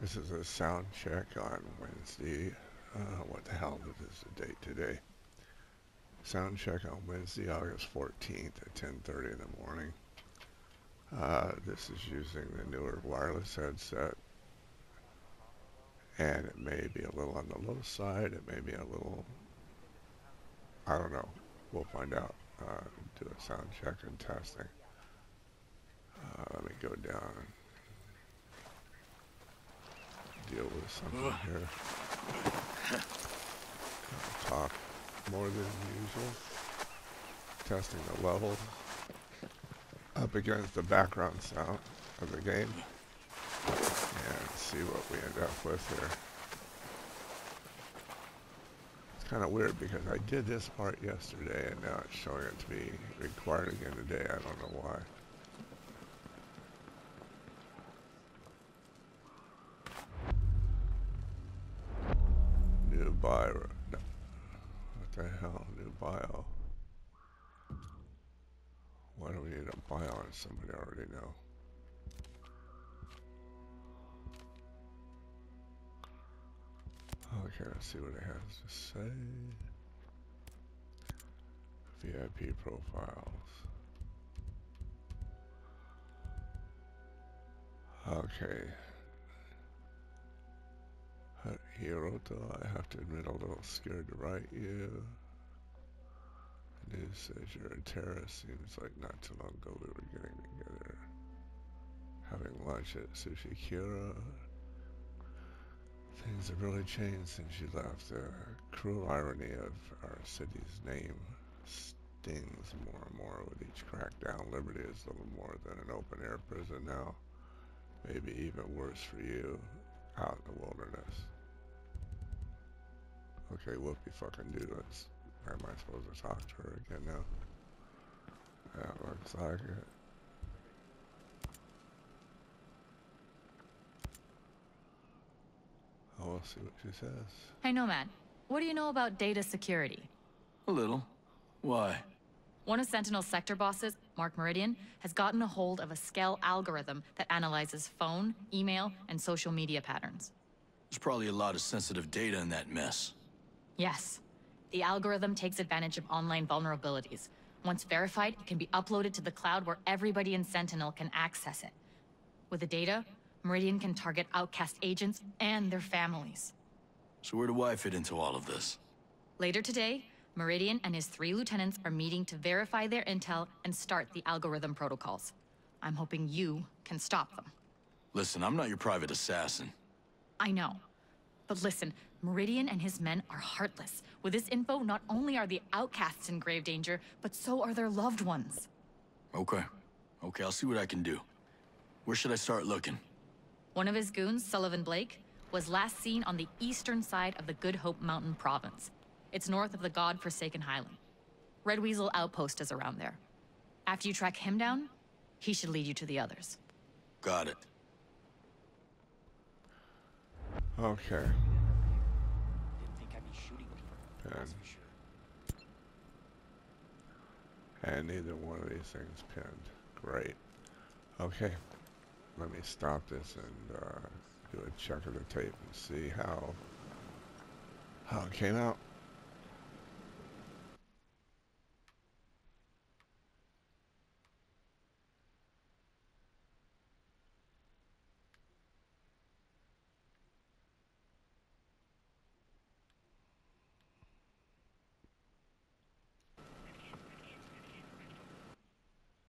This is a sound check on Wednesday. What the hell is the date today? Sound check on Wednesday, August 14th at 10:30 in the morning. This is using the newer wireless headset, and it may be a little on the low side. It may be a little, I don't know. We'll find out. Do a sound check and testing. Let me go down and deal with something here. Talk more than usual. Testing the level up against the background sound of the game and see what we end up with here. It's kind of weird because I did this part yesterday and now it's showing it to be required again today. I don't know why. New bio. No. What the hell? New bio. Why do we need a bio on somebody I already know? Okay, let's see what it has to say. VIP profiles. Okay. Hiroto, I have to admit a little scared to write you. News says you're a terrorist. Seems like not too long ago we were getting together, having lunch at Sushi Kira. Things have really changed since you left. The cruel irony of our city's name stings more and more with each crackdown. Liberty is little more than an open-air prison now. Maybe even worse for you, out in the wilderness. Okay, whoopie fucking doodles. Am I supposed to talk to her again now? That looks like it. Oh, we'll see what she says. Hey, Nomad. What do you know about data security? A little. Why? One of Sentinel's sector bosses, Mark Meridian, has gotten a hold of a Skell algorithm that analyzes phone, email, and social media patterns. There's probably a lot of sensitive data in that mess. Yes. The algorithm takes advantage of online vulnerabilities. Once verified, it can be uploaded to the cloud where everybody in Sentinel can access it. With the data, Meridian can target outcast agents and their families. So where do I fit into all of this? Later today, Meridian and his 3 lieutenants are meeting to verify their intel and start the algorithm protocols. I'm hoping you can stop them. Listen, I'm not your private assassin. I know. But listen, Meridian and his men are heartless. With this info, not only are the outcasts in grave danger, but so are their loved ones. Okay. Okay, I'll see what I can do. Where should I start looking? One of his goons, Sullivan Blake, was last seen on the eastern side of the Good Hope Mountain province. It's north of the God-forsaken Highland. Red Weasel Outpost is around there. After you track him down, he should lead you to the others. Got it. Okay. Didn't think I'd be shooting people, that's for sure. And neither one of these things pinned. Great. Okay. Let me stop this and do a check of the tape and see how it came out.